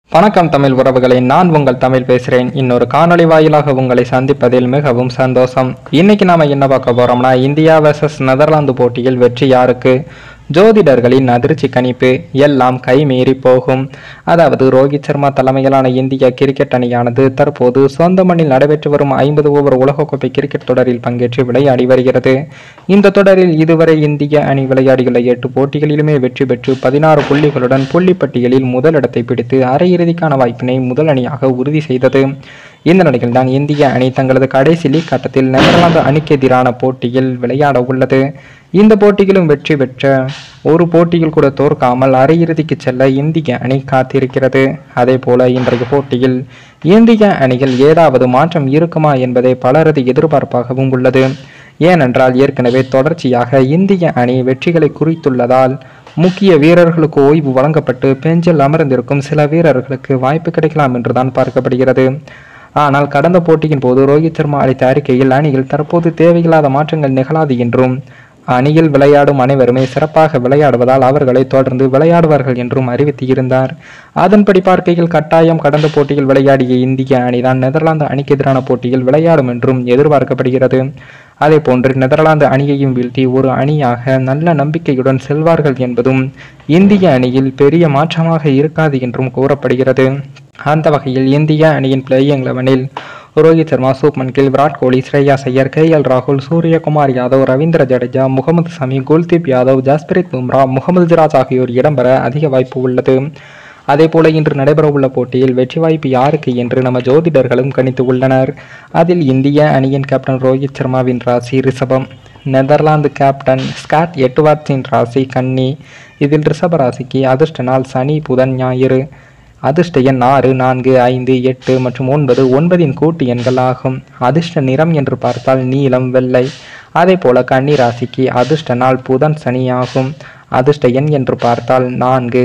வணக்கம் தமிழ் உறவுகளை, நான் உங்கள் தமிழ் பேசுகிறேன். இன்னொரு காணொளி வாயிலாக உங்களை சந்திப்பதில் மிகவும் சந்தோஷம். இன்னைக்கு நாம என்ன பார்க்க போறோம்னா, இந்தியா வெர்சஸ் நெதர்லாந்து போட்டியில் வெற்றி யாருக்கு? ஜோதிடர்களின் அதிர்ச்சி கணிப்பு எல்லாம் கைமீறி போகும். அதாவது ரோஹித் சர்மா தலைமையிலான இந்திய கிரிக்கெட் அணியானது தற்போது சொந்த மண்ணில் நடைபெற்று வரும் 50 ஓவர் உலகக்கோப்பை கிரிக்கெட் தொடரில் பங்கேற்று விளையாடி வருகிறது. இந்த தொடரில் இதுவரை இந்திய அணி விளையாடியுள்ள 8 போட்டிகளிலுமே வெற்றி பெற்று 16 புள்ளிகளுடன் புள்ளிப்பட்டியலில் முதலிடத்தை பிடித்து அரையிறுதிக்கான வாய்ப்பினை முதல் அணியாக உறுதி செய்தது. இந்த நிலையில் தான் இந்திய அணி தங்களது கடைசி லீக் ஆட்டத்தில் நெதர்லாந்து அணிக்கு எதிரான போட்டியில் விளையாட உள்ளது. இந்த போட்டியிலும் வெற்றி பெற்ற ஒரு போட்டியில் கூட தோற்காமல் அரையிறுதிக்கு செல்ல இந்திய அணி காத்திருக்கிறது. அதே போல இன்றைய போட்டியில் இந்திய அணியில் ஏதாவது மாற்றம் இருக்குமா என்பதே பலரது எதிர்பார்ப்பாகவும் உள்ளது. ஏனென்றால் ஏற்கனவே தொடர்ச்சியாக இந்திய அணி வெற்றிகளை குறித்துள்ளதால் முக்கிய வீரர்களுக்கு ஓய்வு வழங்கப்பட்டு பெஞ்சில் அமர்ந்திருக்கும் சில வீரர்களுக்கு வாய்ப்பு கிடைக்கலாம் என்றுதான் பார்க்கப்படுகிறது. ஆனால் கடந்த போட்டியின் போது ரோஹித் சர்மா அளித்த அறிக்கையில் அணியில் தற்போது தேவையில்லாத மாற்றங்கள் நிகழாது என்றும் அணியில் விளையாடும் அனைவருமே சிறப்பாக விளையாடுவதால் அவர்களை தொடர்ந்து விளையாடுவார்கள் என்றும் அறிவித்திருந்தார். அதன்படி பார்க்கையில் கட்டாயம் கடந்த போட்டியில் விளையாடிய இந்திய அணிதான் நெதர்லாந்து அணிக்கு எதிரான போட்டியில் விளையாடும் என்றும் எதிர்பார்க்கப்படுகிறது. அதே போன்று நெதர்லாந்து அணியையும் வீழ்த்தி ஒரு அணியாக நல்ல நம்பிக்கையுடன் செல்வார்கள் என்பதும் இந்திய அணியில் பெரிய மாற்றமாக இருக்காது என்றும் கூறப்படுகிறது. அந்த வகையில் இந்திய அணியின் பிளேயிங் 11-இல் ரோஹித் சர்மா, சுப்மன் கில், விராட் கோலி, ஸ்ரேயாஸ் ஐயர், KL ராகுல், சூரியகுமார் யாதவ், ரவீந்திர ஜடேஜா, முகமது ஷமி, குல்தீப் யாதவ், ஜஸ்பிரித் பும்ரா, முகமது சிராஜ் ஆகியோர் இடம்பெற அதிக வாய்ப்பு உள்ளது. அதேபோல இன்று நடைபெறவுள்ள போட்டியில் வெற்றி வாய்ப்பு யாருக்கு என்று நம்ம ஜோதிடர்களும் கணித்து உள்ளனர். அதில் இந்திய அணியின் கேப்டன் ரோஹித் சர்மாவின் ராசி ரிஷபம், நெதர்லாந்து கேப்டன் ஸ்காட் எட்வர்ட்ஸின் ராசி கன்னி. இதில் ரிஷப ராசிக்கு அதிர்ஷ்ட நாள் சனி, புதன், ஞாயிறு. அதிர்ஷ்ட எண் 6, 4, 5, 8 மற்றும் 9. 9இன் கூட்டு எண்கள் ஆகும். அதிர்ஷ்ட நிறம் என்று பார்த்தால் நீலம், வெள்ளை. அதே போல கன்னி ராசிக்கு அதிர்ஷ்ட நாள் புதன், சனி ஆகும். அதிர்ஷ்ட எண் என்று பார்த்தால் 4,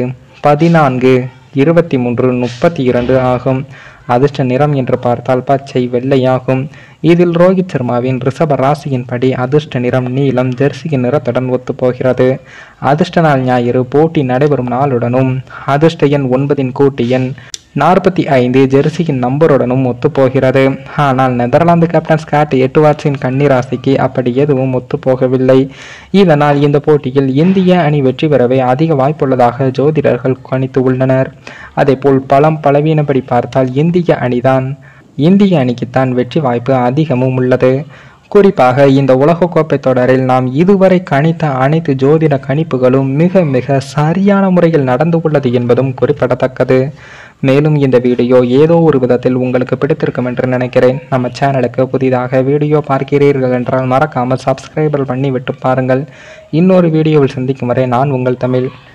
14, 23, 32 ஆகும். அதிர்ஷ்ட நிறம் என்று பார்த்தால் பச்சை, வெள்ளையாகும். இதில் ரோஹித் சர்மாவின் ரிஷப ராசியின் படி அதிர்ஷ்ட நிறம் நீலம், ஜெர்சியின் நிறத்துடன் ஒத்துப்போகிறது. அதிர்ஷ்ட நாள் ஞாயிறு, போட்டி நடைபெறும் நாளுடனும் அதிர்ஷ்ட எண் 9இன் கூட்டு எண் 45 ஜெர்சியின் நம்பருடனும் ஒத்துப்போகிறது. ஆனால் நெதர்லாந்து கேப்டன் ஸ்காட் எட்வர்ட்ஸின் கன்னி ராசிக்கு அப்படி எதுவும் ஒத்துப்போகவில்லை. இதனால் இந்த போட்டியில் இந்திய அணி வெற்றி பெறவே அதிக வாய்ப்புள்ளதாக ஜோதிடர்கள் கணித்து உள்ளனர். அதேபோல் பலவீனப்படி பார்த்தால் இந்திய அணிக்குத்தான் வெற்றி வாய்ப்பு அதிகமும் உள்ளது. குறிப்பாக இந்த உலகக்கோப்பை தொடரில் நாம் இதுவரை கணித்த அனைத்து ஜோதிட கணிப்புகளும் மிக மிக சரியான முறையில் நடந்து உள்ளது என்பதும் குறிப்பிடத்தக்கது. மேலும் இந்த வீடியோ ஏதோ ஒரு விதத்தில் உங்களுக்கு பிடித்திருக்கும் என்று நினைக்கிறேன். நம்ம சேனலுக்கு புதிதாக வீடியோ பார்க்கிறீர்கள் என்றால் மறக்காமல் சப்ஸ்கிரைபர் பண்ணி விட்டு பாருங்கள். இன்னொரு வீடியோவில் சந்திக்கும் வரை நான் உங்கள் தமிழ்.